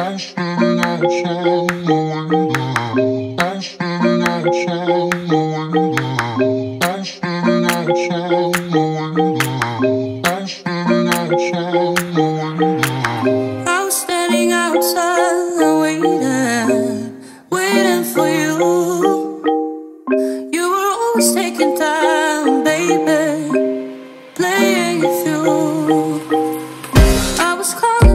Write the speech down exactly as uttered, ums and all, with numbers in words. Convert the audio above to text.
standing outside the window. I'm standing outside the window. I'm standing outside the window. I'm standing outside the window. I was standing outside waiting, waiting for you. You were always taking time, baby, playing it through. I was close.